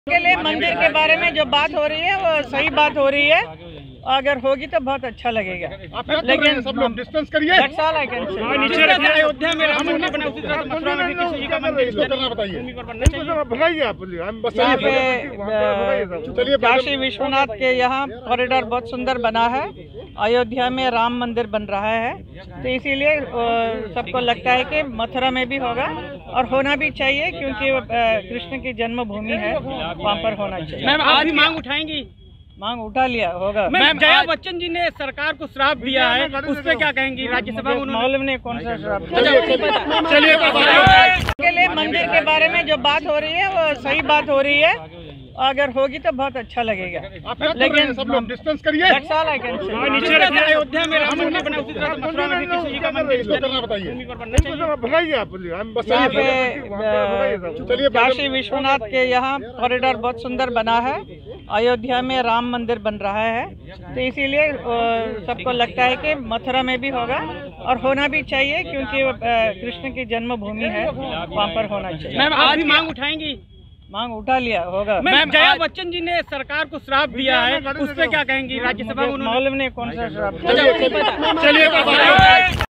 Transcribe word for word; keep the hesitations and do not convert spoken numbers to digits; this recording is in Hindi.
के लिए मंदिर के बारे में जो बात हो रही है वो सही बात हो रही है। अगर होगी तो बहुत अच्छा लगेगा, लेकिन सब लोग डिस्टेंस करिए। नीचे अयोध्या में राम मंदिर बना, उसी तरह मथुरा में भी किसी जी का मंदिर बताइए। आप यहाँ पे काशी विश्वनाथ के यहाँ कॉरिडोर बहुत सुंदर बना है। अयोध्या में राम मंदिर बन रहा है, तो इसीलिए सबको लगता है कि मथुरा में भी होगा और होना भी चाहिए, क्योंकि कृष्ण की जन्मभूमि है, वहाँ पर होना चाहिए। मैम आप भी मांग उठाएंगी? मांग उठा लिया होगा। मैम जया बच्चन जी ने सरकार को श्राप दिया है, उस पर क्या कहेंगी? राज्यसभा में मालूम नहीं कौन सा श्राप। चलिए के लिए मंदिर के बारे में जो बात हो रही है वो सही बात हो रही है। अगर होगी तो बहुत अच्छा लगेगा, लेकिन सब लोग डिस्टेंस करिए। नीचे अयोध्या में राम मंदिर बना, उसी तरह मथुरा में भी किसी जी का मंदिर बताइए। आप यहाँ पे काशी विश्वनाथ के यहाँ कॉरिडोर बहुत सुंदर बना है। अयोध्या में राम मंदिर बन रहा है, तो इसीलिए सबको लगता है कि मथुरा में भी होगा और होना भी चाहिए, क्योंकि कृष्ण की जन्मभूमि है, वहाँ पर होना चाहिए। मैम आप भी मांग उठाएंगी? मांग उठा लिया होगा। मैम जया बच्चन जी ने सरकार को श्राप दिया है, उस पर क्या कहेंगी? राज्यसभा में मालूम नहीं कौन सा श्राप। चलिए